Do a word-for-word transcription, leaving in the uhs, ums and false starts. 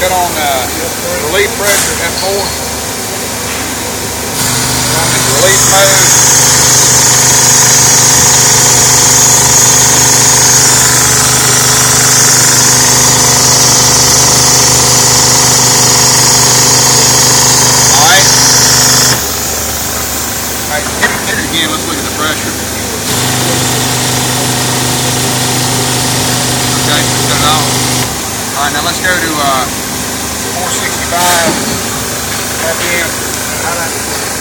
cut on uh, relief pressure F four. We're on this release mode. Alright. Alright, hit it, hit it again. Let's look at the pressure. Okay, let's cut it off. Alright, now let's go to uh, four sixty-five R P M.